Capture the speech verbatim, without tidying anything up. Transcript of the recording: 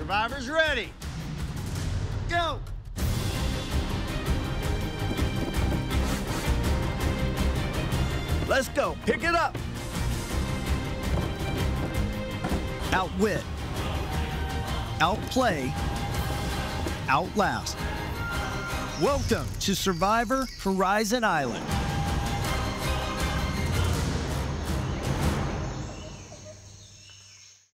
Survivors ready. Go! Let's go. Pick it up. Outwit, outplay, outlast. Welcome to Survivor Horizon Island.